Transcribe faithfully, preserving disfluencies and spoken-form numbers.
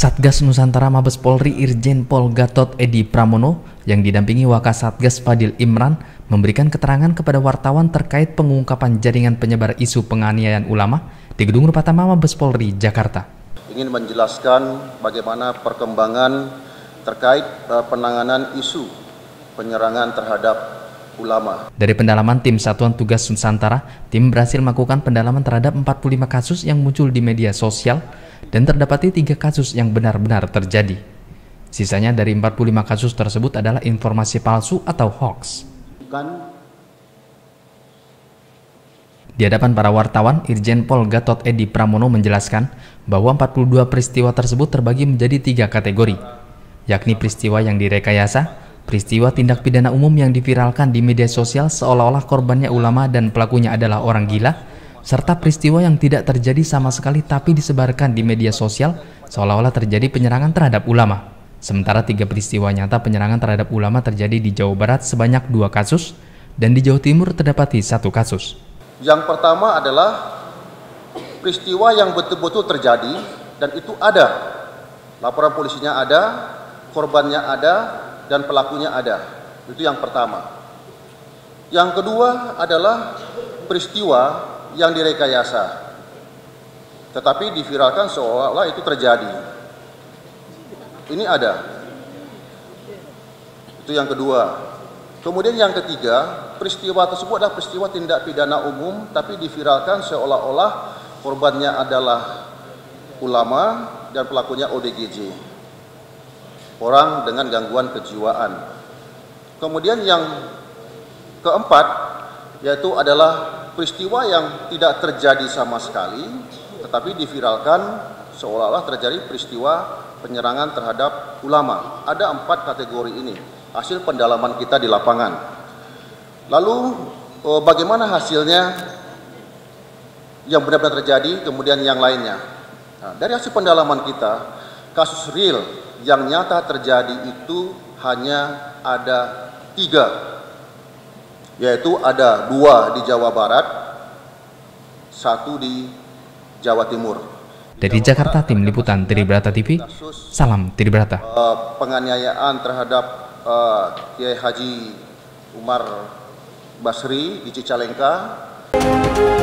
Kasatgas Nusantara Mabes Polri Irjen Pol Gatot Edi Pramono yang didampingi Wakasatgas Fadil Imran memberikan keterangan kepada wartawan terkait pengungkapan jaringan penyebar isu penganiayaan ulama di Gedung Rupatama Mabes Polri, Jakarta. Ingin menjelaskan bagaimana perkembangan terkait uh, penanganan isu penyerangan terhadap ulama. Dari pendalaman tim Satuan Tugas Nusantara, tim berhasil melakukan pendalaman terhadap empat puluh lima kasus yang muncul di media sosial dan terdapati tiga kasus yang benar-benar terjadi. Sisanya dari empat puluh lima kasus tersebut adalah informasi palsu atau hoax. Di hadapan para wartawan, Irjen Pol Gatot Edi Pramono menjelaskan bahwa empat puluh dua peristiwa tersebut terbagi menjadi tiga kategori, yakni peristiwa yang direkayasa, peristiwa tindak pidana umum yang diviralkan di media sosial seolah-olah korbannya ulama dan pelakunya adalah orang gila, serta peristiwa yang tidak terjadi sama sekali tapi disebarkan di media sosial seolah-olah terjadi penyerangan terhadap ulama. Sementara tiga peristiwa nyata penyerangan terhadap ulama terjadi di Jawa Barat sebanyak dua kasus dan di Jawa Timur terdapati satu kasus. Yang pertama adalah peristiwa yang betul-betul terjadi dan itu ada. Laporan polisinya ada, korbannya ada, dan pelakunya ada. Itu yang pertama. Yang kedua adalah peristiwa yang direkayasa, tetapi diviralkan seolah-olah itu terjadi. Ini ada. Itu yang kedua. Kemudian yang ketiga, peristiwa tersebut adalah peristiwa tindak pidana umum, tapi diviralkan seolah-olah korbannya adalah ulama dan pelakunya O D G J, orang dengan gangguan kejiwaan. Kemudian yang keempat, yaitu adalah peristiwa yang tidak terjadi sama sekali, tetapi diviralkan seolah-olah terjadi peristiwa penyerangan terhadap ulama. Ada empat kategori ini, hasil pendalaman kita di lapangan. Lalu bagaimana hasilnya yang benar-benar terjadi, kemudian yang lainnya. Nah, dari hasil pendalaman kita, kasus real yang nyata terjadi itu hanya ada tiga, yaitu ada dua di Jawa Barat, satu di Jawa Timur. Dari Jakarta, tim liputan Tribrata T V, salam Tribrata. Uh, penganiayaan terhadap uh, Kiai Haji Umar Basri di Cicalengka.